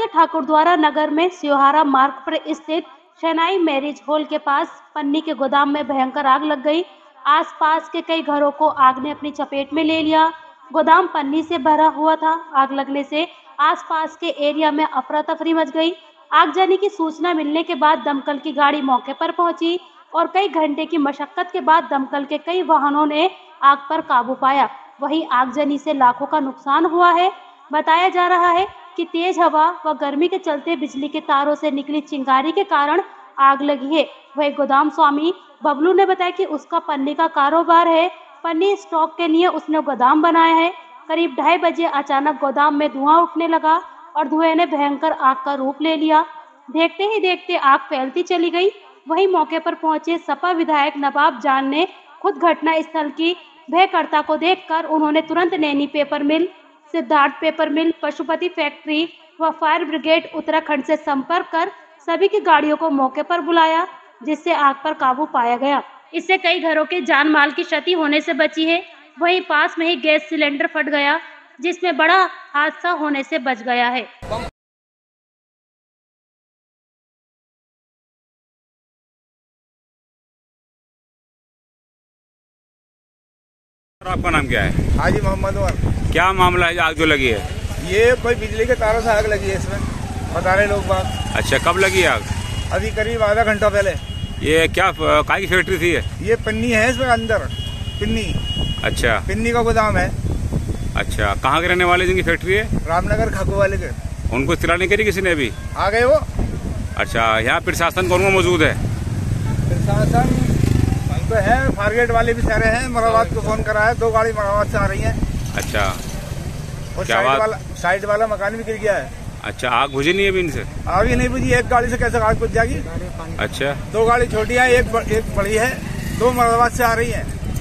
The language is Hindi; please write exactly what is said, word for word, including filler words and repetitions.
के ठाकुरद्वारा नगर में सियोहारा मार्ग पर स्थित शहनाई मैरिज हॉल के पास पन्नी के गोदाम में भयंकर आग लग गई। आसपास के कई घरों को आग ने अपनी चपेट में ले लिया। गोदाम पन्नी से भरा हुआ था। आग लगने से आसपास के एरिया में अफरा तफरी मच गई। आगजनी की सूचना मिलने के बाद दमकल की गाड़ी मौके पर पहुंची और कई घंटे की मशक्कत के बाद दमकल के कई वाहनों ने आग पर काबू पाया। वहीं आगजनी से लाखों का नुकसान हुआ है। बताया जा रहा है कि तेज हवा व गर्मी के चलते बिजली के तारों से निकली चिंगारी के कारण आग लगी है। वही गोदाम स्वामी बबलू ने बताया कि उसका पन्नी का कारोबार है। पन्नी स्टॉक के लिए उसने गोदाम बनाया है। करीब ढाई बजे अचानक गोदाम में धुआं उठने लगा और धुएं ने भयंकर आग का रूप ले लिया। देखते ही देखते आग फैलती चली गई। वहीं मौके पर पहुंचे सपा विधायक नवाब जान ने खुद घटना स्थल की भयकरता को देखकर उन्होंने तुरंत Naini paper mill, Siddharth paper mill, Pashupati factory व फायर ब्रिगेड उत्तराखंड से संपर्क कर सभी की गाड़ियों को मौके पर बुलाया, जिससे आग पर काबू पाया गया। इससे कई घरों के जान माल की क्षति होने से बची है। वहीं पास में ही गैस सिलेंडर फट गया, जिसमें बड़ा हादसा होने से बच गया है। आपका नाम क्या है? हाजी मोहम्मद उमर। क्या मामला है आग जो लगी है? ये कोई बिजली के तारों से आग लगी है, इसमें बता रहे लोग बात। अच्छा, कब लगी आग? अभी करीब आधा घंटा पहले। ये क्या काय की फैक्ट्री थी? ये ये पन्नी है, इसमें अंदर पिन्नी। अच्छा, पिन्नी का गोदाम है। अच्छा, कहाँ के रहने वाले जिनकी फैक्ट्री है? रामनगर खाकू वाले के। उनको इत्तला नहीं करी किसी ने अभी? आ गए वो। अच्छा, यहाँ प्रशासन कौन कौन मौजूद है? प्रशासन तो है, फारगेट वाले भी सारे हैं। मराबाद को फोन करा है, दो गाड़ी मराबाद से आ रही है। अच्छा, और साइड वाला साइड वाला मकान भी गिर गया है। अच्छा, आग बुझी नहीं है अभी इनसे? आग नहीं बुझी। एक गाड़ी से कैसे आग बुझ जाएगी? अच्छा, दो गाड़ी छोटी है, एक एक बड़ी है, दो मराबाद से आ रही है।